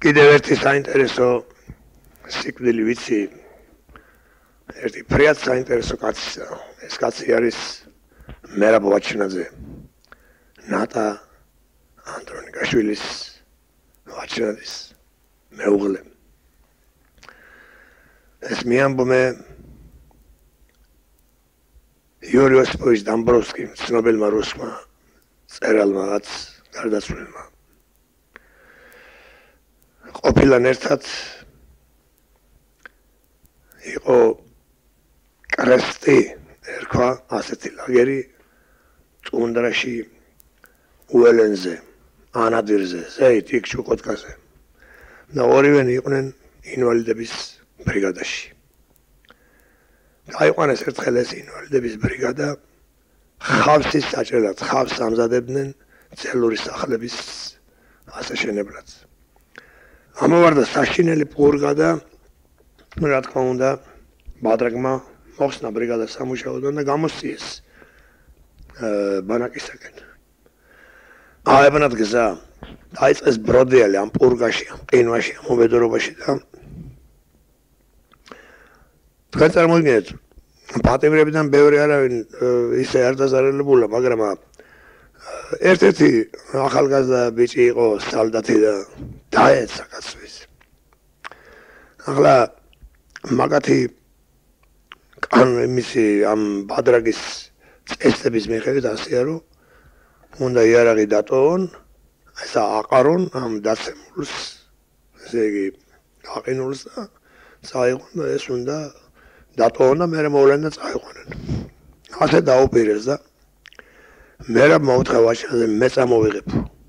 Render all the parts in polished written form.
კიდევ ერთი საინტერესო სიკვდილი ვიცი. ერთი ფრიად საინტერესო კაცია. ეს კაცი არის მერაბ ვაჩნაძე. ნატა ანდრონიკაშვილის ვაჩნაძის მეუღლე. ეს მიამბობე იური ოსიპოვიჩ დამბროვსკიმ, ცნობილმა რუსმა მწერალმაც გარდაცვლილმა. ყოფილან ერთად იყო კრესტი ერქვა ასეთი ლაგერი ტუნდრაში უელენზე, ანადირზე, ზეით იქ ჩუკოტკაზე. და ორივენი იყვნენ ინვალიდების ბრიგადაში. გაიყვანეს ერთხელ ეს ინვალიდების ბრიგადა ხავსის საჭრელად, ხავს ამზადებდნენ ძელური სახლების ასაშენებლად. ამოვარდა საშინელი პურგა და რა თქმა უნდა ბადრაგმა მოხსნა ბრიგადა სამუშაოდან და გამოსციეს ბანაკისაკენ. აებნათ გზა, დაიწყეს ბროდიალი ამ პურგაში, ამ ყინვაში, ამ უბედურობაში და თქვენ წარმოიდგინეთ, პატიმრებიდან ბევრი არავინ ისე არ დაზარალებულა, მაგრამ ერთ-ერთი ახალგაზრდა ბიჭი იყო სალდათი და დაეცა კაცვის. ახლა მაგათი მისი ამ ბადრაგის წესების მიხედვით ასეა, რომ უნდა იარაღი დატოვონ, ესა აყარონ ამ დაცემულს, ესე იგი გაყინულს და წაიყვან და ეს უნდა დატოვონ და მერე მოვლენ და წაიყვანენ. ასე დაუპირეს და მერაბ მოუთხა ვაჩნაძე მე წამოვიღებ.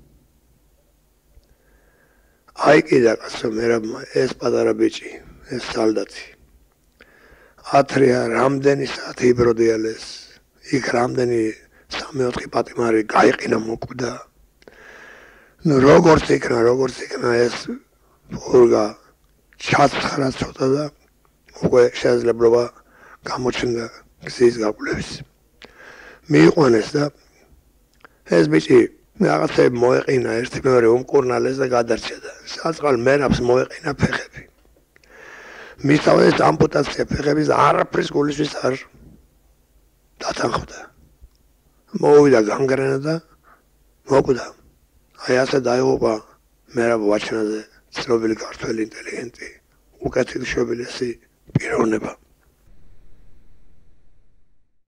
აი კიდე კაცო მერაბმა ეს პატარა ბიჭი, ეს სალდათი. ათრია რამდენი საათი იბროდიალეს, იქ რამდენი 3-4 პატიმარი გაიყინა მოკვდა. ნუ როგორც იქნა ეს პურგა ჩაცხრა ცოტა და უკვე შესაძლებლობა გამოჩნდა გზის გაკვლევის. მიიყვანეს და ეს ბიჭი რაღაცები მოეყინა, ერთი მეორე უმკურნალეს და გადარჩა და საწყალ მერაბს მოეყინა ფეხები. მისთავეს ამპუტაცია ფეხების და არაფრის გულისთვის არ დათანხმდა. მოვიდა განგრენა და მოკვდა. აი ასე დაიღუპა მერაბ ვაჩნაძე, ცნობილი ქართველი ინტელიგენტი, უკეთილშობილესი პიროვნება.